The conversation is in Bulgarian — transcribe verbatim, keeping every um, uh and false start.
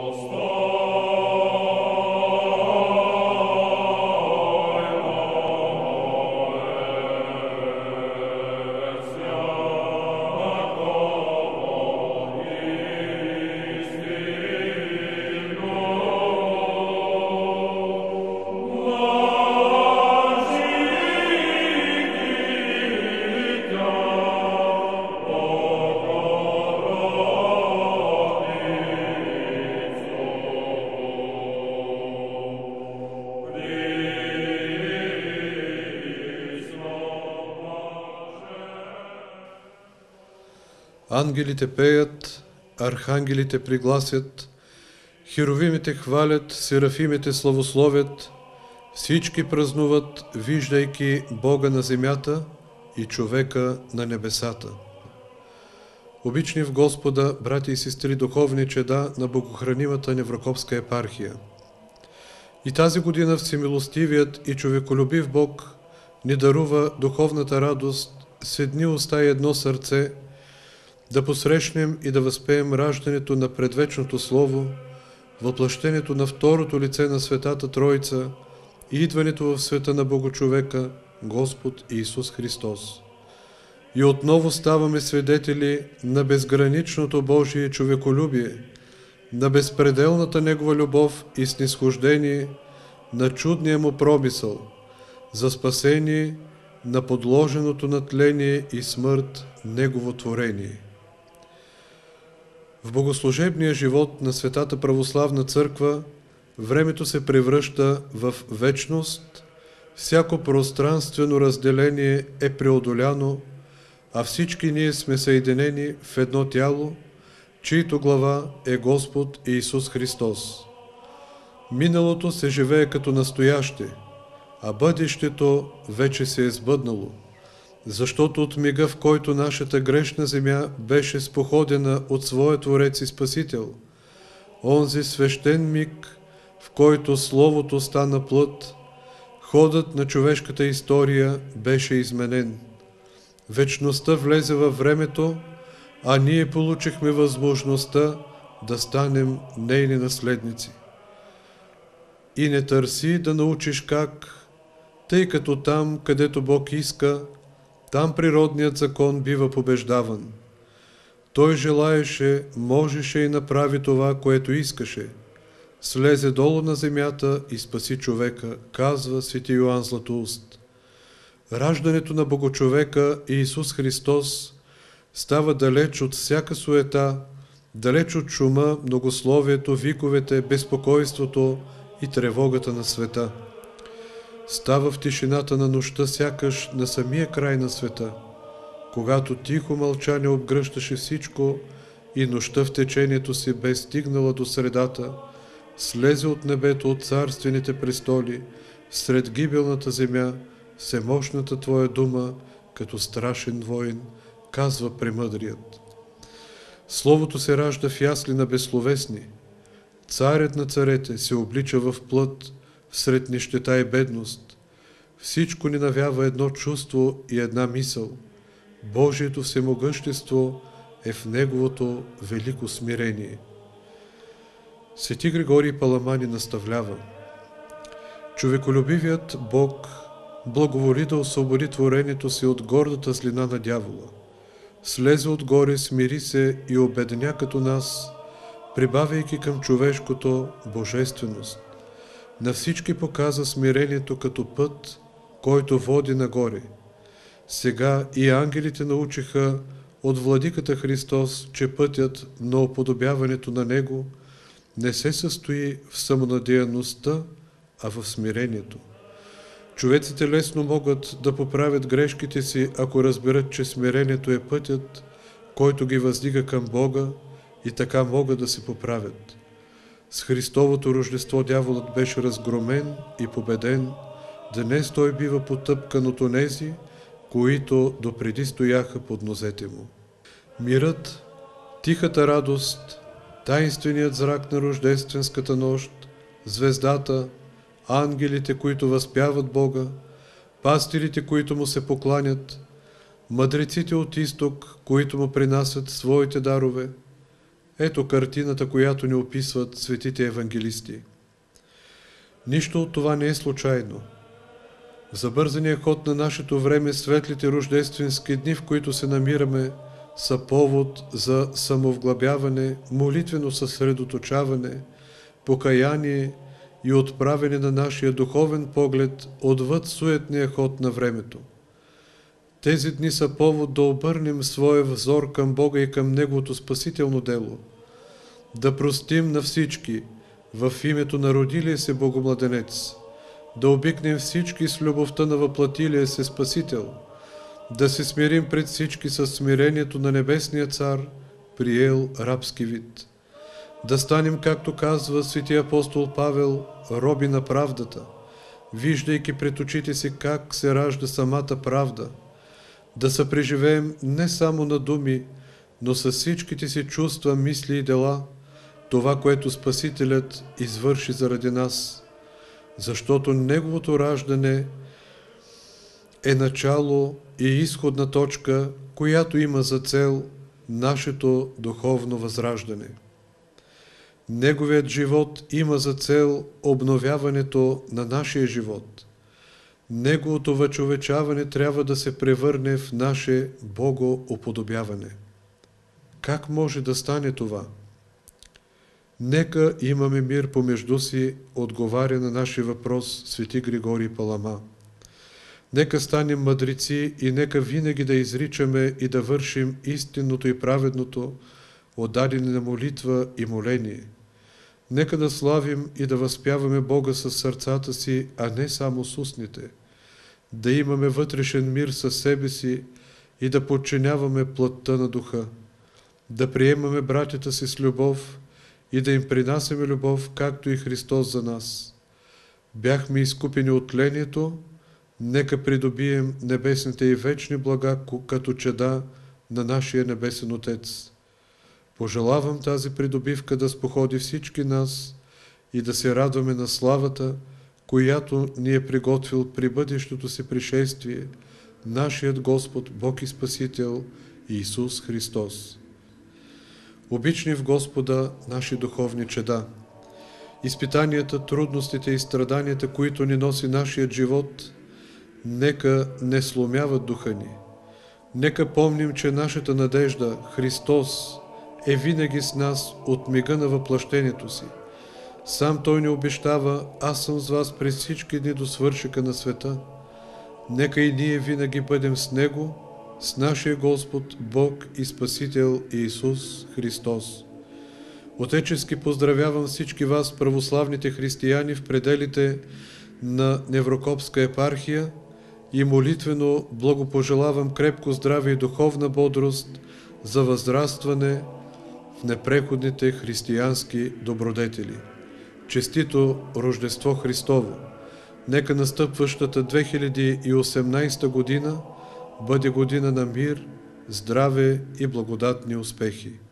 Ангелите пеят, архангелите пригласят, херовимите хвалят, серафимите славословят, всички празнуват, виждайки Бога на земята и човека на небесата. Обични в Господа, брати и сестри, духовни чеда на богохранимата Неврокопска епархия. И тази година всемилостивият и човеколюбив Бог ни дарува духовната радост с едни уста и едно сърце, да посрещнем и да възпеем раждането на предвечното Слово, въплъщението на второто лице на Светата Троица и идването в света на Богочовека, Господ Исус Христос. И отново ставаме свидетели на безграничното Божие човеколюбие, на безпределната Негова любов и снизхождение, на чудния Му промисъл, за спасение на подложеното на тление и смърт Негово творение. В богослужебния живот на Светата Православна Църква времето се превръща в вечност, всяко пространствено разделение е преодоляно, а всички ние сме съединени в едно тяло, чието глава е Господ Исус Христос. Миналото се живее като настояще, а бъдещето вече се е сбъднало, защото от мига, в който нашата грешна земя беше споходена от своя Творец и Спасител, онзи свещен миг, в който Словото стана плът, ходът на човешката история беше изменен. Вечността влезе във времето, а ние получихме възможността да станем нейни наследници. И не търси да научиш как, тъй като там, където Бог иска, там природният закон бива побеждаван. Той желаеше, можеше и направи това, което искаше. Слезе долу на земята и спаси човека, казва свети Йоан Златоуст. Раждането на Богочовека Исус Христос става далеч от всяка суета, далеч от шума, многословието, виковете, безпокойството и тревогата на света. Става в тишината на нощта, сякаш на самия край на света, когато тихо мълчание обгръщаше всичко и нощта в течението си бе стигнала до средата, слезе от небето, от царствените престоли, сред гибелната земя, всемощната Твоя дума, като страшен воин, казва премъдрият. Словото се ражда в ясли на безсловесни. Царят на царете се облича в плът, сред нищета и бедност. Всичко ни навява едно чувство и една мисъл. Божието всемогъщество е в Неговото велико смирение. Свети Григорий Паламани наставлява: човеколюбивият Бог благоволи да освободи творението си от гордата злина на дявола. Слезе отгоре, смири се и обедня като нас, прибавяйки към човешкото божественост. На всички показа смирението като път, който води нагоре. Сега и ангелите научиха от Владиката Христос, че пътят на уподобяването на Него не се състои в самонадеяността, а в смирението. Човеците лесно могат да поправят грешките си, ако разберат, че смирението е пътят, който ги въздига към Бога, и така могат да се поправят. С Христовото рождество дяволът беше разгромен и победен. Днес той бива потъпкан от онези, които допреди стояха под нозете му. Мирът, тихата радост, таинственият зрак на рождественската нощ, звездата, ангелите, които възпяват Бога, пастирите, които му се покланят, мъдреците от изток, които му принасят своите дарове. Ето картината, която ни описват светите евангелисти. Нищо от това не е случайно. В забързания ход на нашето време светлите рождественски дни, в които се намираме, са повод за самовглъбяване, молитвено съсредоточаване, покаяние и отправяне на нашия духовен поглед отвъд суетния ход на времето. Тези дни са повод да обърнем своя взор към Бога и към Неговото спасително дело, да простим на всички в името на родилия се Богомладенец, да обикнем всички с любовта на въплатилия се Спасител, да се смирим пред всички със смирението на Небесния Цар, приел рабски вид, да станем, както казва свети апостол Павел, роби на правдата, виждайки пред очите си как се ражда самата правда, да съпреживеем не само на думи, но с всичките си чувства, мисли и дела, това, което Спасителят извърши заради нас, защото Неговото раждане е начало и изходна точка, която има за цел нашето духовно възраждане. Неговият живот има за цел обновяването на нашия живот. Неговото въчовечаване трябва да се превърне в наше богоуподобяване. Как може да стане това? Нека имаме мир помежду си, отговаря на нашия въпрос свети Григорий Палама. Нека станем мъдреци и нека винаги да изричаме и да вършим истинното и праведното, отдадени на молитва и моление. Нека да славим и да възпяваме Бога със сърцата си, а не само с устните. Да имаме вътрешен мир със себе си и да подчиняваме плътта на духа. Да приемаме братята си с любов и да им принасяме любов, както и Христос за нас. Бяхме изкупени от тлението, нека придобием небесните и вечни блага, като чеда на нашия Небесен Отец. Пожелавам тази придобивка да споходи всички нас и да се радваме на славата, която ни е приготвил при бъдещото си пришествие нашият Господ, Бог и Спасител Иисус Христос. Обични в Господа наши духовни чеда, изпитанията, трудностите и страданията, които ни носи нашият живот, нека не сломяват духа ни. Нека помним, че нашата надежда, Христос, е винаги с нас от мига на въплъщението си. Сам Той ни обещава: аз съм с вас през всички дни до свършека на света. Нека и ние винаги бъдем с Него, с нашия Господ, Бог и Спасител Иисус Христос. Отечески поздравявам всички вас, православните християни в пределите на Неврокопска епархия, и молитвено благопожелавам крепко здраве и духовна бодрост за възрастване в непреходните християнски добродетели. Честито Рождество Христово! Нека настъпващата две хиляди и осемнадесета година бъде година на мир, здраве и благодатни успехи.